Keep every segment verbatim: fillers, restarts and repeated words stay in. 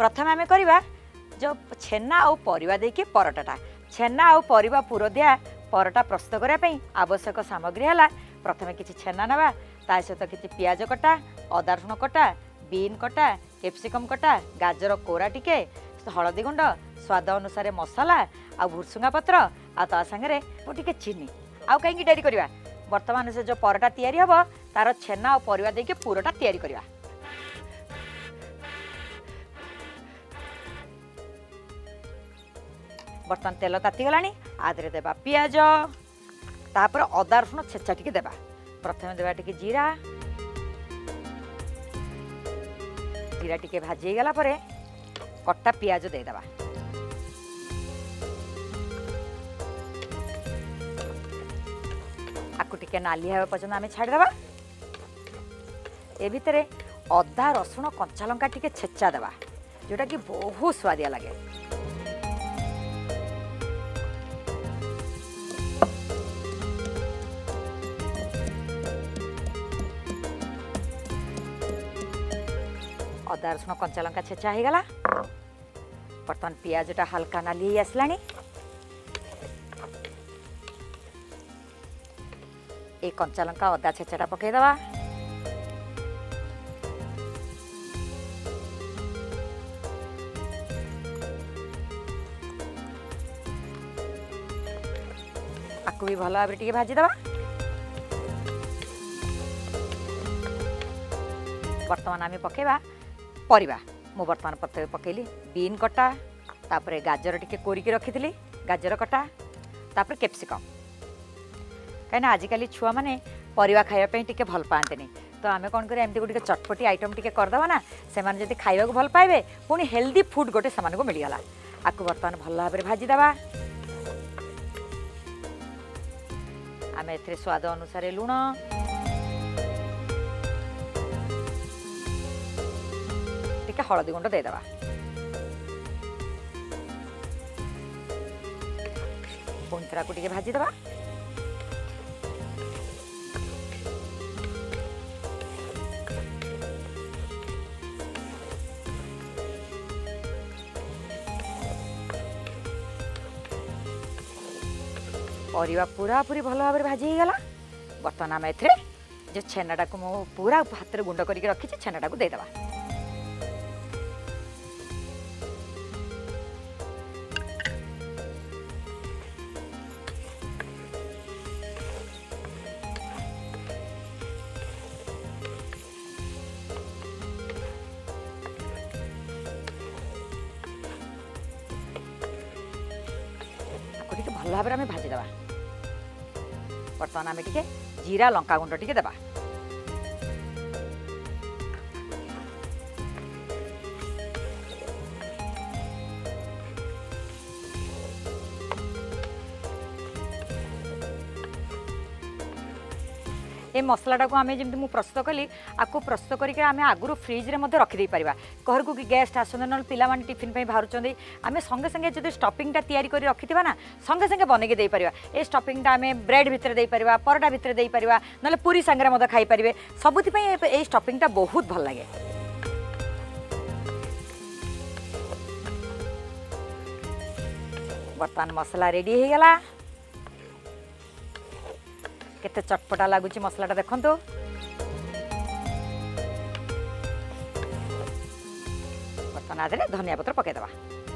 प्रथम आम करवा जो छेना आउ परिवा देकी परटाटा छेना आउ परिवा पुरदिया परटा प्रस्तुत करने आवश्यक सामग्री है प्रथम किसी छेना नवा ता सहित किसी पियाज कटा अदा रसुण कटा बीन कटा कैप्सिकम कटा गाजर कोरा टिके हलदी गुंड स्वाद अनुसार मसला आ भुर्सुंगा पत्र आ ता संगे टिके चीनी आउ कहीं डेरी करवा वर्तमान से जो परटा तैयारी हम तार छेना और परिवा देके पुरटा तैयारी करवा। बर्तमान तेल तातीगला आदि देवा पियाज तापर अदा रसुण छेचा टी देवा प्रथम देवा टी जीरा जीरा टी भाजी गला परे कटा पियाज देदेवा आपको टिके नाली हेबा पर्यंत आम छाड़देवा ए भितर अदा रसुण कंचा लंका टिके छेचा देवा जोटा कि बहुत स्वादिया लगे। अदा रसुण कंचा लंका छेचा हो गला बर्तमान पियाजटा हल्का नाली आसला ए कंचा लंका अदा छेचाटा पकईदवा आपको भी भल भाव भाजीदवा बर्तमान आम पकेबा परिवा मु बर्तमान प्रथम पकेली बीन कटा तापरे गाजर टिके कोरिकी रखी गाजर कटा तापरे कैप्सिकम कहीं आजिकल छुआ मैंने परिवा खायापी टिके भल पाते तो आम कौन कर एमती गोटे चटपटी आइटम टिके करदे ना से जब खाइबा भल पाइबे पुणी हेल्दी फुड गोटे से मिलगला आपको बर्तमान भल भाव भाजीदवा आम ए स्वाद अनुसार लुण टिके हलदी गुंड देदेवा पुणी थोड़ा को टिके भाजीदवा परिवा पूरा पूरी भल भाव भाजी हो गला बर्तमान आम ए जो छेनाटा को मु पूरा हाथ में गुंड करके रखी छेनाटा को देदेवा भल भाव में भाजीदवा बर्तमान आम टिके जीरा लंका गुंड टिके देवा ए मसलाटा को आम जमी प्रस्तुत कली आपको प्रस्तुत करके आम आगुरी फ्रिज्रे रखिदे पारा घर को कि गेस्ट आसते ना पे टिफिन बाहर आम संगे संगे जो स्टफिंगटा तैयारी कर रखी ना संगे संगे बनईके दे पारा ए स्टफिंगटा आम ब्रेड भितर दे पारा परटा भितर दे पारा ना पूरी सांगे खाई पारे सबुथि ए स्टफिंगटा बहुत भल लगे। बर्तमान मसला रेडी हो गला केते चटपटा लगुच मसलाटा देखु बर्तमान आदि धनिया पत्र पकईदवा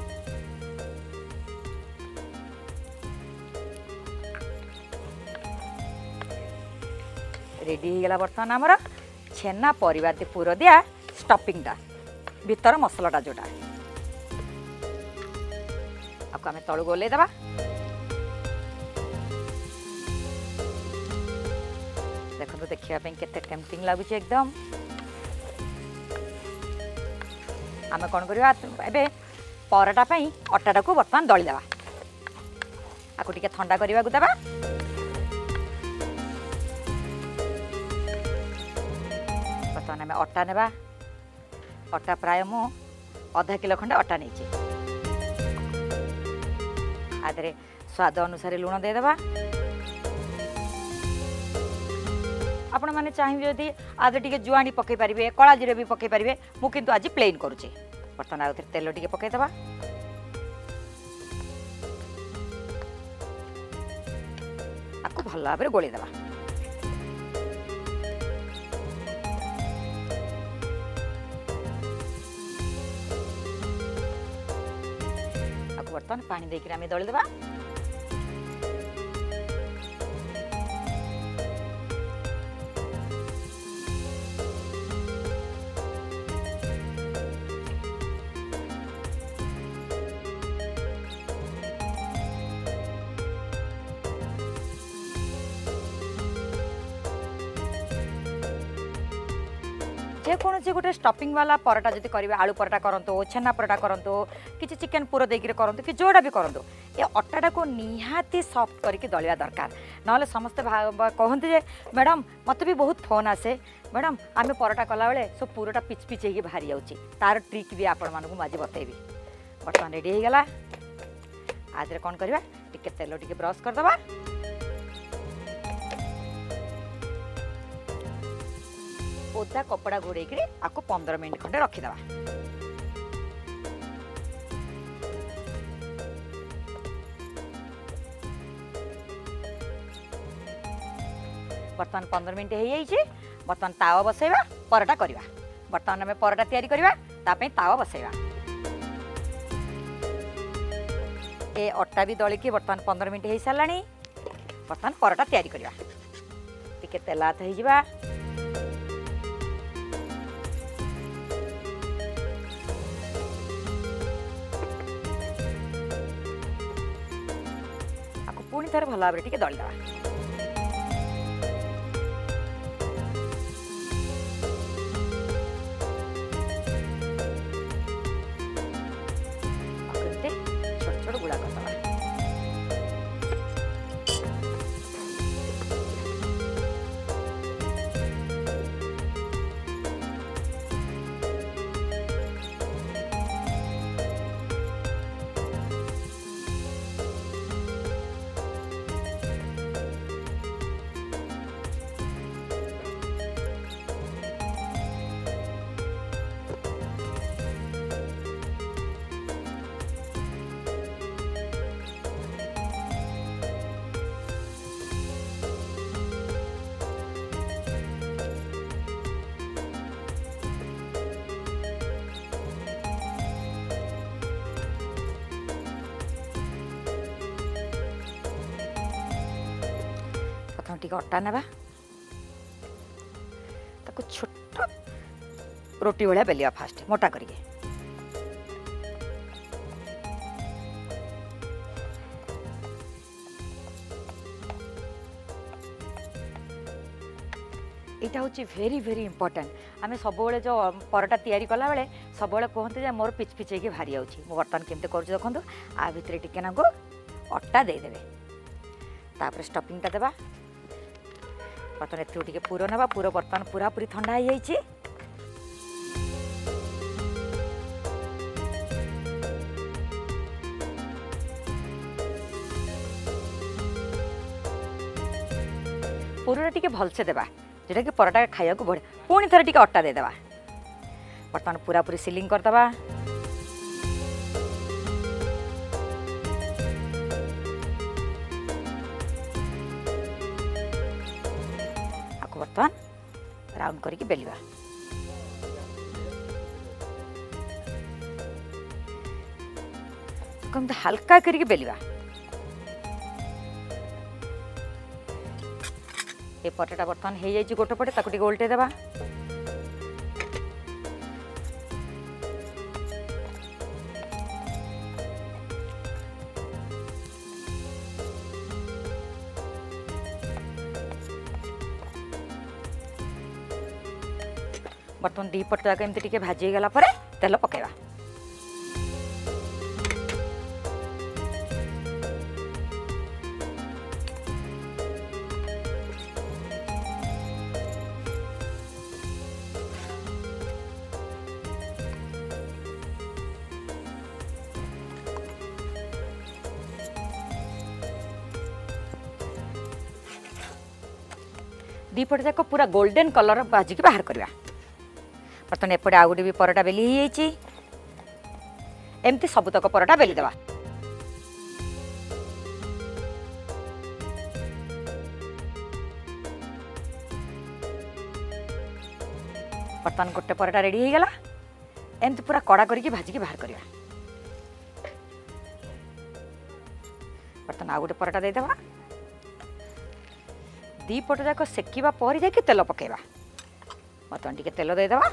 रेडी हो गला बर्तमान आमर छेना परिवा पुरदिया स्टफिंगटा भीतर मसलाटा जोटा आपको आम तलू गोलेदवा देखो देखापी केते टेम्पटिंग लगुच एकदम आम कौन करवा ए पराटा अटाटा को बर्तमान दलीदेवा आपको टिके ठंडा करने को देवा बर्तमान आम अटा नेबा अटा प्राय मु आधा किलो खंडे अटा नहीं आदे स्वाद अनुसार लुण देदेवा आपण मैंने चाहिए जदि आदि टे जुआणी पकई पारे कला जीरा भी पकई पारे मु किंतु आज प्लेन करुचे बर्तन आउ तेल टिके पकईदबा आपको भल भाव में गोलेदबा आपको बर्तन पानी देकर आम दलीदबा जेकोसी गोटे स्टफिंग वाला पराटा जब करेंगे आलू पराटा करंतु छेना पराटा करंतु किसी चिकेन पुर देकर करंतु कि जोड़ा भी करंतु ये अट्टाटा को निहाती सॉफ्ट करके दलिया दरकार ना समस्ते कहते जे मैडम मत भी बहुत फोन आसे मैडम आम पराटा कला बेले सब पुरटा पिच पिच हो बाहरी जाऊँगी तार ट्रिक भी आपण मानक आज बतेबी बर्तमान रेडी हो गला आज कौन करवा टिके तेल टिके ब्रश करदबा ओदा कपड़ा घोड़े आपको पंद्रह मिनट खंडे रखीदे बर्तमान पंद्रह मिनट हो जाइए बर्तमान तावा बसैबा पराटा करवा बर्तमान आम पराटा तैयारी करवा तापे तावा बसैबा ए अट्टा भी दलिकी बर्तमान पंद्रह मिनट हो सारा बर्तमान पराटा तैयारी करवा टिके तेल हाथ हो पुणी थर भल भाव टिके दलिदबा छोट छोट गुड़ा करदबा टिके अट्टा नेबा ताको छोट रोटी भाया बेलिया फास्ट मोटा करिके यहाँ हूँ भेरी भेरी इंपोर्टेंट आम सब जो पराटा तैयारी कला बेले सब कहते हैं मोर पिच पिच हो बाहरी जाऊँगी बर्तमान केमती कर देखो आ भितर टिके नागु अट्टा देदेवे तापर स्टफिंगटा देवा बर्तमान एथु टिके पुर ना पुर बर्तमान पूरा पूरी ठंडा हो जाइए पुरा टिके भलसे देवा जोटा कि पराटा खाया बढ़े पुणी थोड़े टिके अट्टा देदेवा बर्तमान पूरा पूरी सिलिंग करदबा बर्तमान राउंड करके बेलिया कम हल्का करके बेलिया ये पराटा बर्तमान हो जाए गोटे पटे ताको टिके उल्टे देबा बर्तमान दी पट जाक एमती टिके भाजी गला परे तेल पकेबा दी पट जाक पूरा गोल्डन कलर भाजिकी बाहर करवा बर्तमान एपटे आउ गोटे भी पराटा बेली एमती सबुतक परटा बेलीदेवा। बर्तमान गोटे परटा रेडी हो गला। एमती पूरा कड़ा करके भाजिकी बाहर करवा। बर्तमान आ गोटे परटा देदेवा। दी पट जाक सेकिबा पर जाके तेल पकेबा। बर्तमान टिके तेल देदेवा।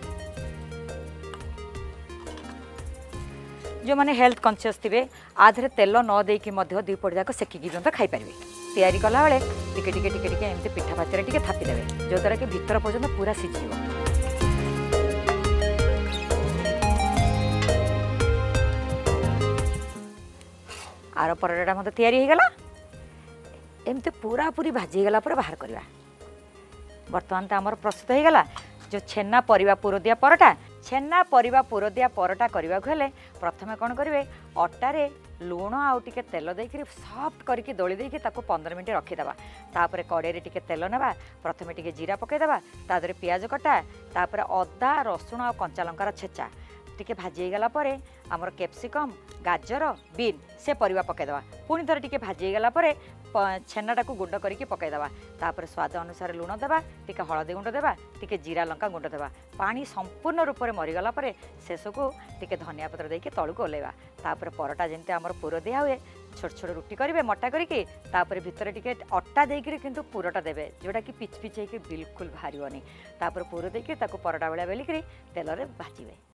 जो माने हेल्थ कॉन्शियस थिबे आधरे तेल न देकी मध्य दी पट जाक सेकिकी जंत खाई परिबे। तैयारी कला बेले टिके टिके टिके टिके एमती पिठा भाତରେ टिके थापी देबे जो द्वारा कि भीतर पर्यंत पूरा सिझिबो। आर परटा मत तैयारी हो गला। एमती पूरा पूरी भाजी गला पर बाहर करवा। बर्तमान तो आमर प्रस्तुत हो गला जो छेना परिबा पुरदिया परटा। छेना परिबा पुरदिया परटा करने को हेले प्रथमे कौन करेंगे अटारे लुण आउ टिके तेल देकर सफ्ट करके दोली देके ताको पंद्रह मिनट रखीदेवा। तापर कड़े टिके तेल नेबा। प्रथमे टिके जीरा पकईदेवा। तादरे पियाज कटा तापर अदा रसुण आ कंचा लंकार छेचा टिके भाजी गला परे आमर कैप्सिकम गाजर बीन से परिबा पकईदेवा। पुणी थोड़े टिके भाजी गला परे छेनाटा को गुंड करके पकईदेवा। तापर स्वाद अनुसार लुण देवा टिके हलदी गुंड देवा टिके जीरा लंका गुंड देवा। पानी संपूर्ण रूप में मरीगला परे शेष को टिके धनिया पत्र देके तलू को ओल्लेवा। तापर परटा जेमती आमर पुर दिया हुए छोट छोट रुटी करेंगे मोटा करके तापर भितर टिके अटा देकर किंतु पुरटा देवे जोटा कि पिच पिच होकर बिल्कुल बाहर। तापर पुर देके ताको परटा बेला बेलिक तेल रे भाजिबे।